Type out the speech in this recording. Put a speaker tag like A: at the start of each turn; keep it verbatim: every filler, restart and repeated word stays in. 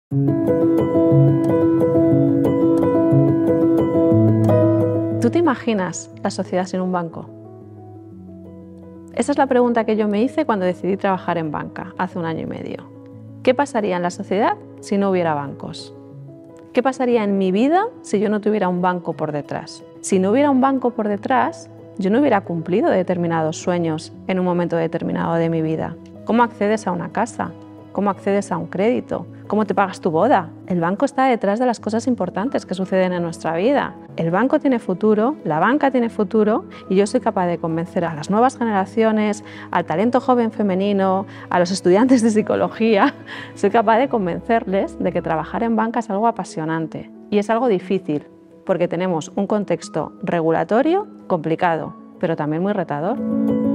A: ¿Tú te imaginas la sociedad sin un banco? Esa es la pregunta que yo me hice cuando decidí trabajar en banca, hace un año y medio. ¿Qué pasaría en la sociedad si no hubiera bancos? ¿Qué pasaría en mi vida si yo no tuviera un banco por detrás? Si no hubiera un banco por detrás, yo no hubiera cumplido determinados sueños en un momento determinado de mi vida. ¿Cómo accedes a una casa? ¿Cómo accedes a un crédito? ¿Cómo te pagas tu boda? El banco está detrás de las cosas importantes que suceden en nuestra vida. El banco tiene futuro, la banca tiene futuro y yo soy capaz de convencer a las nuevas generaciones, al talento joven femenino, a los estudiantes de psicología, soy capaz de convencerles de que trabajar en banca es algo apasionante y es algo difícil porque tenemos un contexto regulatorio complicado, pero también muy retador.